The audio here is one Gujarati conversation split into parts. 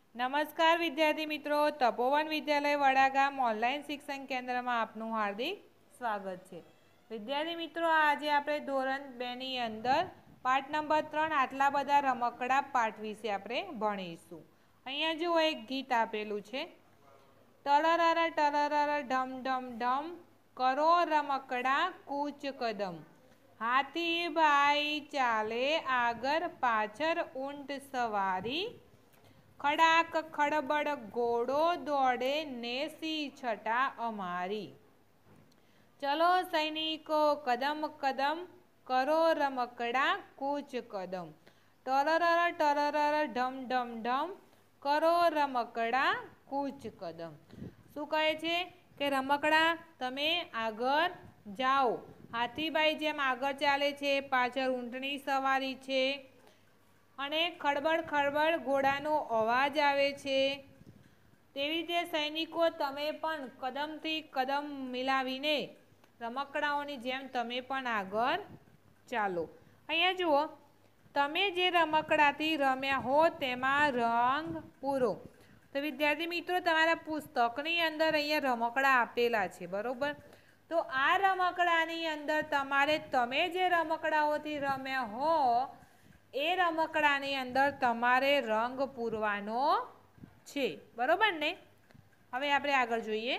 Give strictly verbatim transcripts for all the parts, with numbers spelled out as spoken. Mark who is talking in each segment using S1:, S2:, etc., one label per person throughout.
S1: નમસ્કાર વિદ્યાર્થી મિત્રો, તપોવન વિદ્યાલય વડાગામ ઓનલાઈન શિક્ષણ કેન્દ્રમાં આપનું હાર્દિક સ્વાગત છે। વિદ્યાર્થી મિત્રો, આજે આપણે ધોરણ બે ની અંદર પાઠ નંબર ત્રણ આટલા બધા રમકડા પાઠ વિશે આપણે ભણીશું। અહીંયા જુઓ, એક ગીત આપેલું છે, ટરરર ટરરર ઢમ ઢમ ઢમ કરો રમકડા કૂચ કદમ, હાથી ભાઈ ચાલે આગળ પાછળ ઊંટ સવારી, ખડાક ખડબડ ઘોડો દોડે નેસી છટા અમારી, ચલો સૈનિકો કદમ કદમ કરો રમકડા કૂચ કદમ, ટરરર ટરરર ઢમ ઢમ ઢમ કરો રમકડા કૂચ કદમ। શું કહે છે કે રમકડા તમે આગળ જાઓ, હાથીભાઈ જેમ આગળ ચાલે છે, પાછળ ઊંટની સવારી છે અને ખડબડ ખડબડ ઘોડાનો અવાજ આવે છે, તેવી રીતે સૈનિકો તમે પણ કદમથી કદમ મિલાવીને રમકડાઓની જેમ તમે પણ આગળ ચાલો। અહીંયા જુઓ, તમે જે રમકડાથી રમ્યા હો તેમાં રંગ પૂરો। તો વિદ્યાર્થી મિત્રો, તમારા પુસ્તકની અંદર અહીંયા રમકડા આપેલા છે, બરોબર। તો આ રમકડાની અંદર તમારે તમે જે રમકડાઓથી રમ્યા હો એ રમકડાની અંદર તમારે રંગ પૂરવાનો છે, બરોબર ને। હવે આપણે આગળ જોઈએ।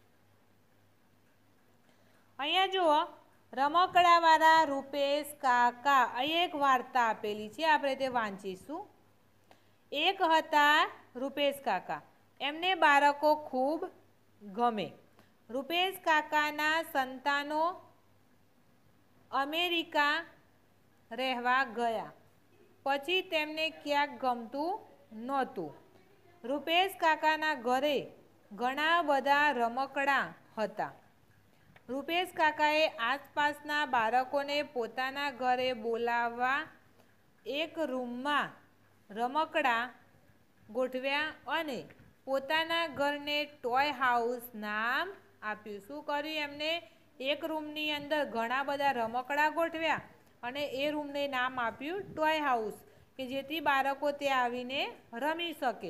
S1: અહીંયા જુઓ, રમકડાવાળા રૂપેશ કાકા, અહીંયા એક વાર્તા આપેલી છે, આપણે તે વાંચીશું। એક હતા રૂપેશ કાકા, એમને બાળકો ખૂબ ગમે। રૂપેશ કાકાના સંતાનો અમેરિકા રહેવા ગયા, પછી તેમને ક્યાંક ગમતું નહોતું। રૂપેશ કાકાના ઘરે ઘણા બધા રમકડા હતા। રૂપેશ કાકાએ આસપાસના બાળકોને પોતાના ઘરે બોલાવવા એક રૂમમાં રમકડા ગોઠવ્યા અને પોતાના ઘરને ટોય હાઉસ નામ આપ્યું। શું કર્યું એમને? એક રૂમની અંદર ઘણા બધા રમકડા ગોઠવ્યા અને એ રૂમને નામ આપ્યું ટોય હાઉસ, કે જેથી બાળકો ત્યાં આવીને રમી શકે।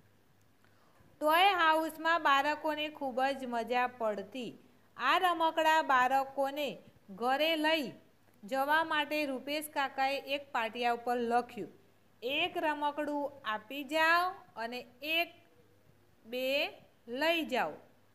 S1: ટોય હાઉસમાં બાળકોને ખૂબ જ મજા પડતી। આ રમકડા બાળકોને ઘરે લઈ જવા માટે રૂપેશ કાકાએ એક પાટિયા ઉપર લખ્યું, એક રમકડું આપી જાઓ અને એક બે લઈ જાઓ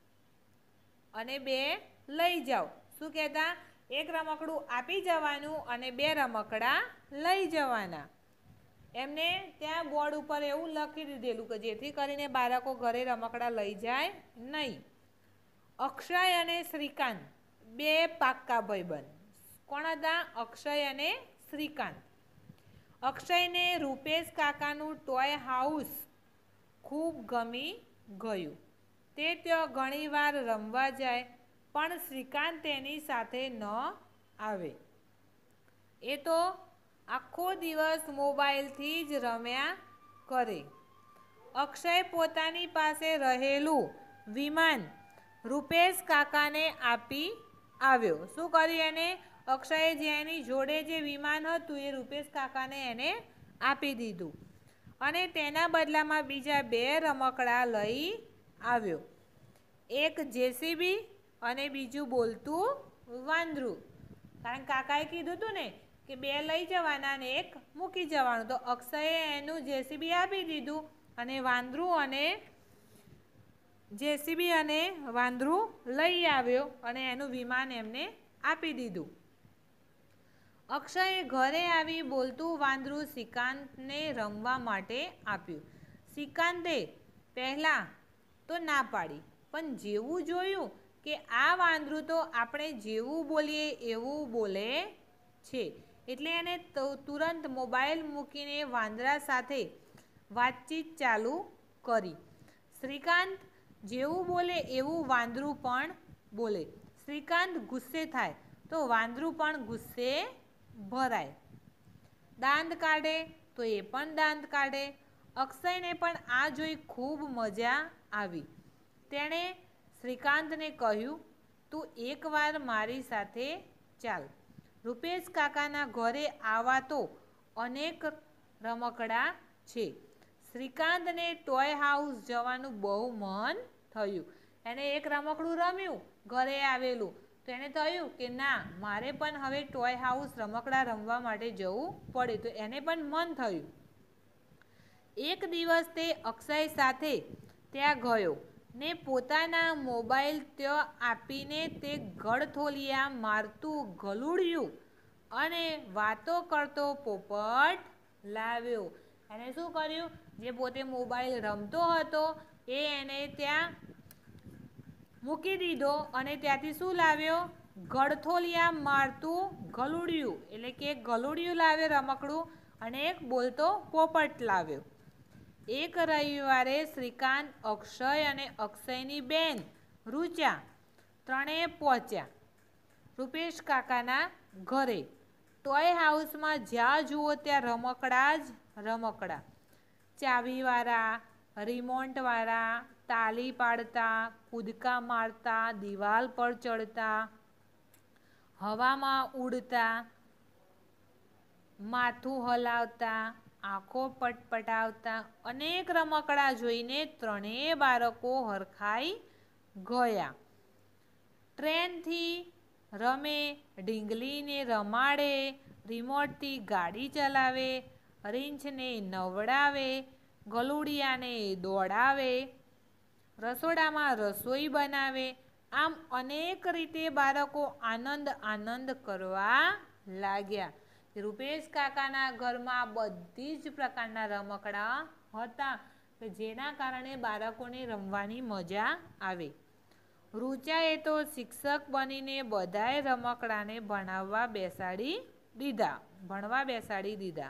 S1: અને બે લઈ જાઓ। શું કહેતા? એક રમકડું આપી જવાનું અને બે રમકડા લઈ જવાના। એમને ત્યાં બોર્ડ ઉપર એવું લખી દીધેલું કે જેથી કરીને બાળકો ઘરે રમકડા લઈ જાય નહીં। અક્ષય અને શ્રીકાંત બે પાક્કા ભાઈબંધ। કોણ હતા? અક્ષય અને શ્રીકાંત। અક્ષયને રૂપેશ કાકાનું ટોય હાઉસ ખૂબ ગમી ગયું। તે ત્યાં ઘણીવાર રમવા જાય, પણ શ્રીકાંત તેની સાથે ન આવે। એ તો આખો દિવસ મોબાઈલથી જ રમ્યા કરે। અક્ષય પોતાની પાસે રહેલું વિમાન રૂપેશ કાકાને આપી આવ્યો। શું કર્યું એને? અક્ષયે જેની જોડે જે વિમાન હતું એ રૂપેશ કાકાને એને આપી દીધું અને તેના બદલામાં બીજા બે રમકડા લઈ આવ્યો, એક જેસીબી અને બીજું બોલતું વાંદરું। કારણ કાકાએ કીધું હતું ને કે બે લઈ જવાના ને એક મૂકી જવાનું, તો અક્ષયે એનું જેસીબી આપી દીધું અને વાંદરું અને જેસીબી અને વાંદરું લઈ આવ્યો અને એનું વિમાન એમને આપી દીધું। અક્ષયે ઘરે આવી બોલતું વાંદરું શ્રીકાંતને રમવા માટે આપ્યું। શ્રીકાંતે પહેલાં તો ના પાડી, પણ જેવું જોયું કે આ વાંદરું તો આપણે જેવું બોલીએ એવું બોલે છે, એટલે એને તુરંત મોબાઈલ મૂકીને વાંદરા સાથે વાતચીત ચાલુ કરી। શ્રીકાંત જેવું બોલે એવું વાંદરું પણ બોલે। શ્રીકાંત ગુસ્સે થાય તો વાંદરું પણ ગુસ્સે ભરાય। દાંત કાઢે તો એ પણ દાંત કાઢે। અક્ષયને પણ આ જોઈ ખૂબ મજા આવી। તેણે શ્રીકાંતને કહ્યું, તું એકવાર મારી સાથે ચાલ, રૂપેશ કાકાના ઘરે આવા તો અનેક રમકડા છે। શ્રીકાંતને ટોય હાઉસ જવાનું બહુ મન થયું. એને એક રમકડું રમ્યું ઘરે આવેલું તો એને થયું કે ના મારે પણ હવે ટોય હાઉસ રમકડા રમવા માટે જવું પડે, તો એને પણ મન થયું. એક દિવસ તે અક્ષય સાથે ત્યાં ગયો ને પોતાના મોબાઈલ ત્યાં આપીને તે ગળથોલિયા મારતું ગલુડિયું અને વાતો કરતો પોપટ લાવ્યો. એને શું કર્યું? જે પોતે મોબાઈલ રમતો હતો એ એને ત્યાં મૂકી દીધો અને ત્યાંથી શું લાવ્યો? ગળથોલિયા મારતું ગલુડિયું, એટલે કે ગલુડિયું લાવ્યો રમકડું અને એક બોલતો પોપટ લાવ્યો. એક રવિવારે શ્રીકાંત, અક્ષય અને અક્ષયની બેન રુચા ત્રણેય પહોંચ્યા રૂપેશ કાકાના ઘરે. ટોય હાઉસમાં જ્યાં જુઓ ત્યાં રમકડા જ રમકડા. ચાવીવાળા, રિમોટવાળા, તાલી પાડતા, કૂદકા મારતા, દિવાલ પર ચડતા, હવામાં ઉડતા, માથું હલાવતા, આંખો પટપટાવતા અનેક રમકડા જોઈને ત્રણેય બાળકો હરખાઈ ગયા. ટ્રેનથી રમે, ઢીંગલીને રમાડે, રિમોટથી ગાડી ચલાવે, રીંછને નવડાવે, ગલુડિયાને દોડાવે, રસોડામાં રસોઈ બનાવે, આમ અનેક રીતે બાળકો આનંદ આનંદ કરવા લાગ્યા. રૂપેશ કાકાના ઘરમાં બધી જ પ્રકારના રમકડા હતા કે જેના કારણે બાળકોને રમવાની મજા આવે. રુચાએ તો શિક્ષક બનીને બધાએ રમકડાને ભણાવવા બેસાડી દીધા ભણવા બેસાડી દીધા.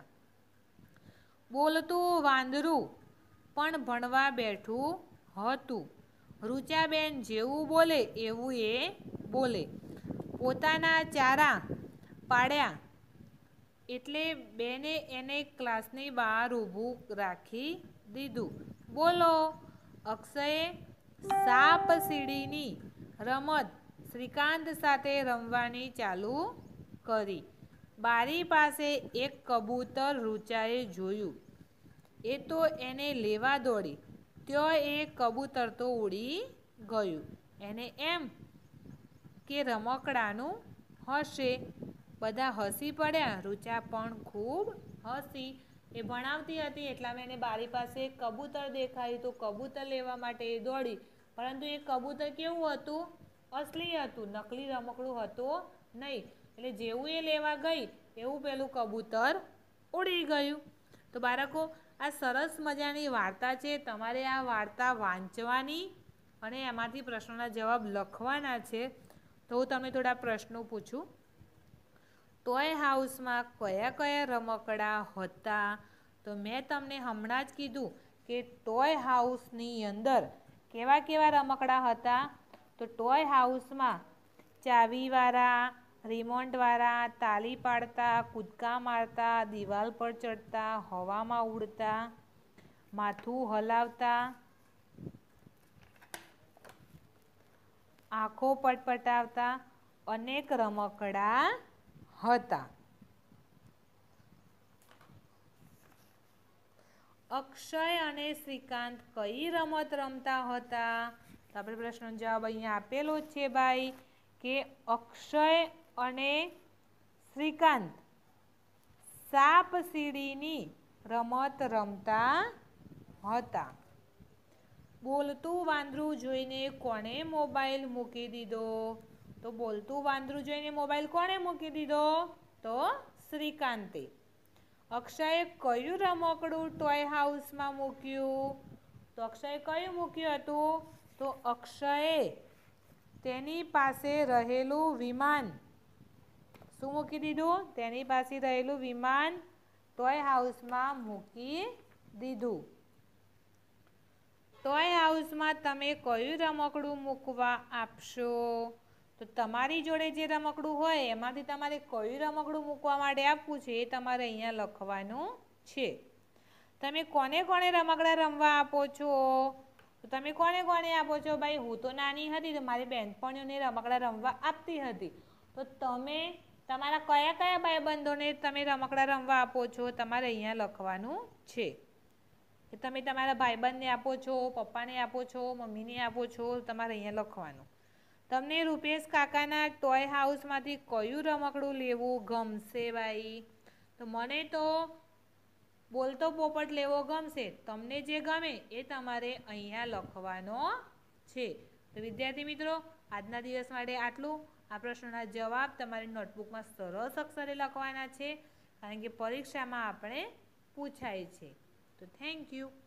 S1: બોલતું વાંદરું પણ ભણવા બેઠું હતું. રુચાબેન જેવું બોલે એવું એ બોલે. પોતાના ચારા પાડ્યા એટલે બેને એને ક્લાસની બહાર ઊભું રાખી દીધું. બોલો! અક્ષયે સાપ સીડીની રમત શ્રીકાંત સાથે રમવાની ચાલુ કરી. બારી પાસે એક કબૂતર રુચાએ જોયું. એ તો એને લેવા દોડી. ત્યાં એ કબૂતર તો ઉડી ગયું. એને એમ કે રમકડાનું હશે. બધા હસી પડ્યા. રુચા પણ ખૂબ હસી. એ ભણાવતી હતી એટલામાં એને બારી પાસે એક કબૂતર દેખાયું તો કબૂતર લેવા માટે એ દોડી, પરંતુ એ કબૂતર કેવું હતું? અસલી હતું, નકલી રમકડું હતું નહીં. એટલે જેવું એ લેવા ગઈ એવું પેલું કબૂતર ઉડી ગયું. તો બાળકો, આ સરસ મજાની વાર્તા છે. તમારે આ વાર્તા વાંચવાની અને એમાંથી પ્રશ્નોના જવાબ લખવાના છે. તો હું તમને થોડા પ્રશ્નો પૂછું. ટોય હાઉસમાં કયા કયા રમકડા હતા? તો મેં તમને હમણાં જ કીધું કે ટોય હાઉસની અંદર કેવા કેવા રમકડા હતા? તો ટોય હાઉસમાં ચાવીવાળા, રિમોટવાળા, તાલી પાડતા, કૂદકા મારતા, દિવાલ પર ચડતા, હવામાં ઉડતા, માથું હલાવતા, આંખો પટપટાવતા અનેક રમકડા હતા. અક્ષય અને શ્રીકાંત કઈ રમત રમતા હતા? તો આપણે પ્રશ્નનો જવાબ અહીંયા આપેલો છે ભાઈ કે અક્ષય અને શ્રીકાંત સાપ સીડીની રમત રમતા હતા. બોલતું વાંદરું જોઈને કોણે મોબાઈલ મૂકી દીધો? તો બોલતું વાંદરું જોઈને મોબાઈલ કોણે મૂકી દીધો? તો શ્રીકાંતે. અક્ષયે કયું રમકડું ટોય હાઉસમાં મૂક્યું? તો અક્ષયે કયું મૂક્યું હતું? તો અક્ષયે તેની પાસે રહેલું વિમાન શું મૂકી દીધું? તેની પાસે રહેલું વિમાન ટોય હાઉસમાં મૂકી દીધું. ટોય હાઉસમાં તમે કયું રમકડું મૂકવા આપશો? તો તમારી જોડે જે રમકડું હોય એમાંથી તમારે કયું રમકડું મૂકવા માટે આપવું છે એ તમારે અહીંયા લખવાનું છે. તમે કોને કોને રમકડા રમવા આપો છો? તો તમે કોને કોને આપો છો? ભાઈ હું તો નાની હતી તો મારી બહેનપણીઓને રમકડા રમવા આપતી હતી. તો તમે તમારા કયા કયા ભાઈબંધોને તમે રમકડા રમવા આપો છો તમારે અહીંયા લખવાનું છે. કે તમે તમારા ભાઈબંધને આપો છો, પપ્પાને આપો છો, મમ્મીને આપો છો, તમારે અહીંયા લખવાનું. તમને રૂપેશ કાકાના ટોય હાઉસમાંથી કયું રમકડું લેવું ગમશે ભાઈ? તો મને તો બોલતો પોપટ લેવો ગમશે. તમને જે ગમે એ તમારે અહીંયા લખવાનો છે. તો વિદ્યાર્થી મિત્રો, આજના દિવસ માટે આટલું. આ પ્રશ્નોના જવાબ તમારી નોટબુકમાં સરસ અક્ષરે લખવાના છે, કારણ કે પરીક્ષામાં આપણે પૂછાય છે. તો થેન્ક યુ.